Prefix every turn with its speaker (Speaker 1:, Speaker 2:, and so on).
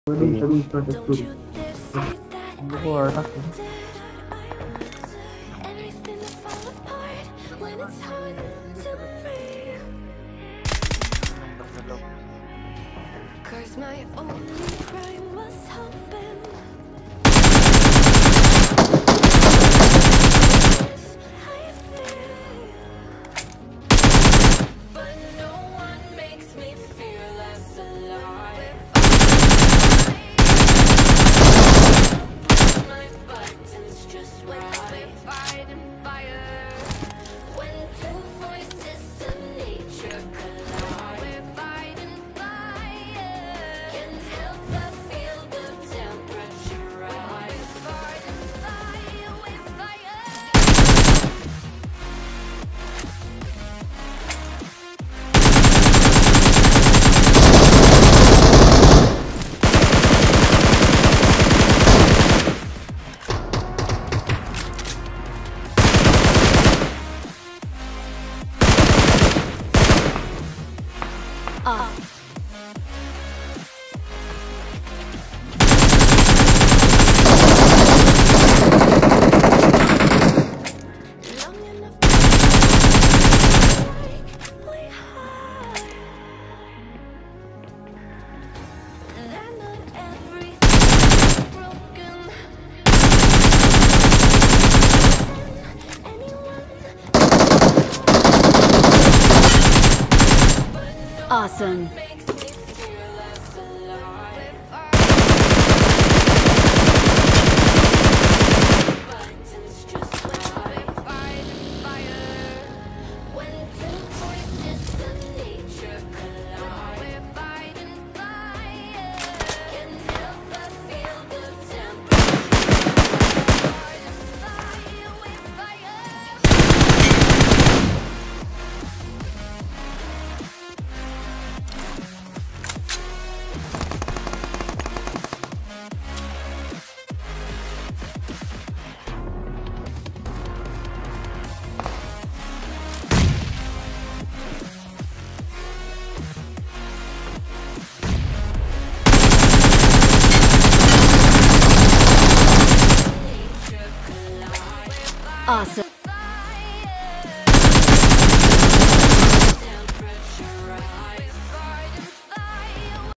Speaker 1: Cause my only crime was hoping. But no one makes me feel less alive. My buttons just right. Fight and fire. When two voices of nature collide. We're fighting fire. Can't help but feel the temperature rise. Fighting fire with fire.
Speaker 2: Awesome. Awesome.